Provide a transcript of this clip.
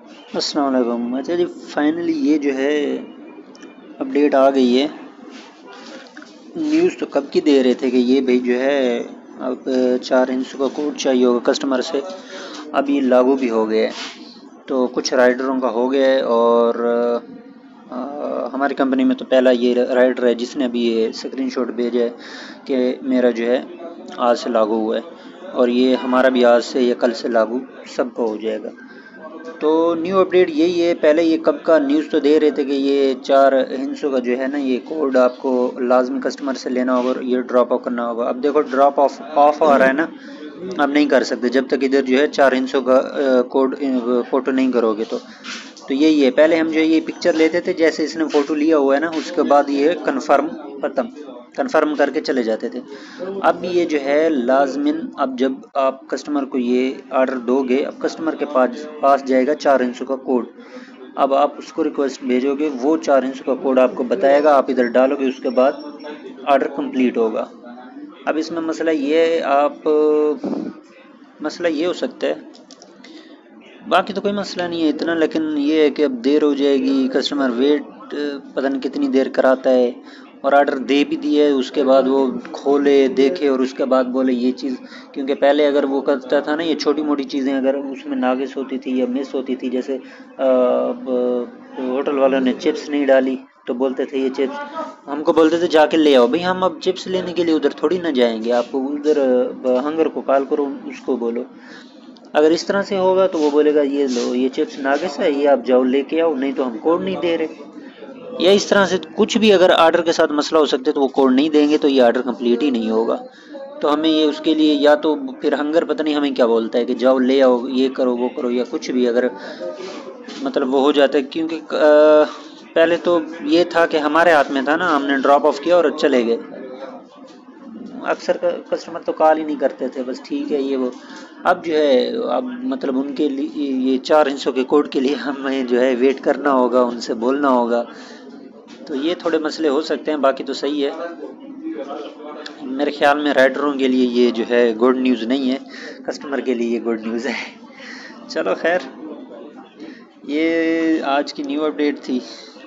अस्सलाम वालेकुम। अच्छा जी, फाइनली ये जो है अपडेट आ गई है। न्यूज़ तो कब की दे रहे थे कि ये भाई जो है अब 4 इंच का कोड चाहिए होगा कस्टमर से। अब ये लागू भी हो गया है, तो कुछ राइडरों का हो गया है। और हमारी कंपनी में तो पहला ये राइडर है जिसने अभी ये स्क्रीनशॉट भेजा है कि मेरा जो है आज से लागू हुआ है। और ये हमारा भी आज से या कल से लागू सबका हो जाएगा। तो न्यू अपडेट यही है। पहले ये कब का न्यूज़ तो दे रहे थे कि ये 4 हिंसों का जो है ना, ये कोड आपको लाजमी कस्टमर से लेना होगा और ये ड्रॉप ऑफ करना होगा। अब देखो ड्रॉप ऑफ आ रहा है ना, अब नहीं कर सकते जब तक इधर जो है 4 हिंसों का कोड फ़ोटो नहीं करोगे। तो यही है। पहले हम जो ये पिक्चर लेते थे, जैसे इसने फ़ोटो लिया हुआ है ना, उसके बाद ये ख़त्म कन्फर्म करके चले जाते थे। अब ये जो है लाजमिन, अब जब आप कस्टमर को ये ऑर्डर दोगे, अब कस्टमर के पास पास जाएगा 4 हिंसों का कोड। अब आप उसको रिक्वेस्ट भेजोगे, वो 4 हिंसों का कोड आपको बताएगा, आप इधर डालोगे, उसके बाद ऑर्डर कंप्लीट होगा। अब इसमें मसला ये है, मसला ये हो सकता है, बाकी तो कोई मसला नहीं है इतना, लेकिन ये है कि अब देर हो जाएगी, कस्टमर वेट पता नहीं कितनी देर कराता है। और ऑर्डर दे भी दिया है, उसके बाद वो खोले देखे और उसके बाद बोले ये चीज़। क्योंकि पहले अगर वो करता था ना, ये छोटी मोटी चीज़ें अगर उसमें नागिस होती थी या मिस होती थी, जैसे होटल वालों ने चिप्स नहीं डाली तो बोलते थे ये चिप्स, हमको बोलते थे जाके ले आओ। भाई हम अब चिप्स लेने के लिए उधर थोड़ी ना जाएंगे, आप उधर हंगर को कॉल करो, उसको बोलो। अगर इस तरह से होगा तो वो बोलेगा ये लो ये चिप्स नागिस है, ये आप जाओ लेके आओ, नहीं तो हम कोड नहीं दे रहे। या इस तरह से कुछ भी अगर ऑर्डर के साथ मसला हो सकता है, तो वो कोड नहीं देंगे तो ये ऑर्डर कंप्लीट ही नहीं होगा। तो हमें ये उसके लिए या तो फिर हंगर पता नहीं हमें क्या बोलता है कि जाओ ले आओ, ये करो वो करो, या कुछ भी अगर मतलब वो हो जाता है। क्योंकि पहले तो ये था कि हमारे हाथ में था ना, हमने ड्रॉप ऑफ किया और चले गए। अक्सर कस्टमर तो कॉल ही नहीं करते थे, बस ठीक है ये वो। अब जो है, अब मतलब उनके लिए ये 4 हिस्सों के कोड के लिए हमें जो है वेट करना होगा, उनसे बोलना होगा। तो ये थोड़े मसले हो सकते हैं, बाकी तो सही है। मेरे ख्याल में राइडरों के लिए ये जो है गुड न्यूज़ नहीं है, कस्टमर के लिए ये गुड न्यूज़ है। चलो खैर, ये आज की न्यू अपडेट थी।